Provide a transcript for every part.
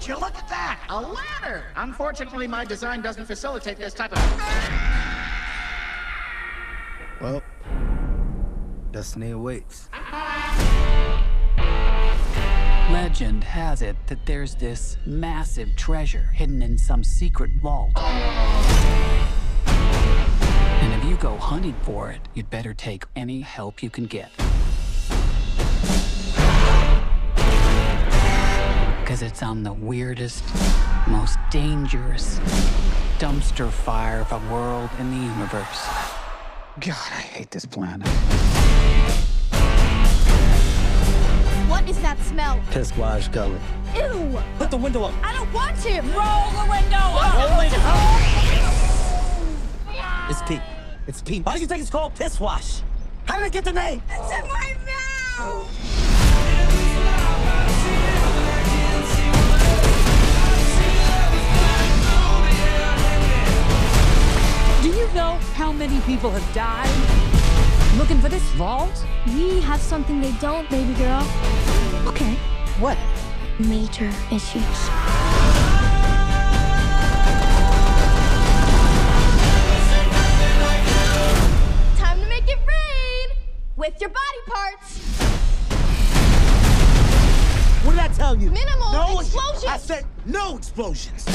Would you look at that? A ladder! Unfortunately, my design doesn't facilitate this type of... Well, destiny awaits. Legend has it that there's this massive treasure hidden in some secret vault. And if you go hunting for it, you'd better take any help you can get. Because it's on the weirdest, most dangerous dumpster fire of a world in the universe. God, I hate this planet. What is that smell? Piss wash gully. Ew! Put the window up. I don't want to! Roll the window up! Roll it up! It's pee. It's pee. Why do you think it's called piss wash? How did it get the name? It's in my mouth! Do you know how many people have died looking for this vault? We have something they don't, baby girl. Okay. What? Major issues. Time to make it rain with your body parts. What did I tell you? Minimal explosions. I said no explosions.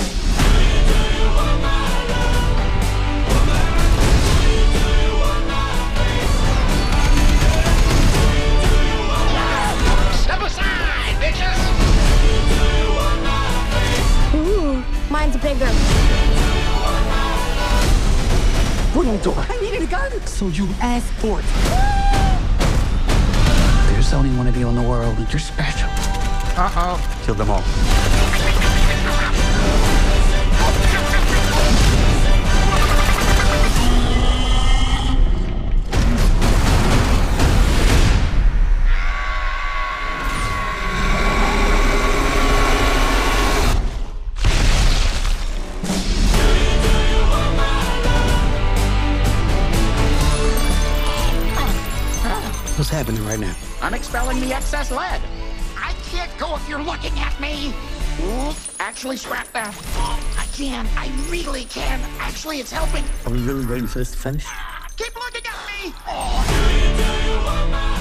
Step aside, bitches! Ooh, mine's bigger. What are you doing? I needed a gun. So you asked for it. There's only one of you in the world, and you're special. Uh-oh. Kill them all. What's happening right now? I'm expelling the excess lead. I can't go if you're looking at me. Ooh, actually, scrap that. I can. I really can. Actually, it's helping. Are we really waiting for this to finish? Keep looking at me.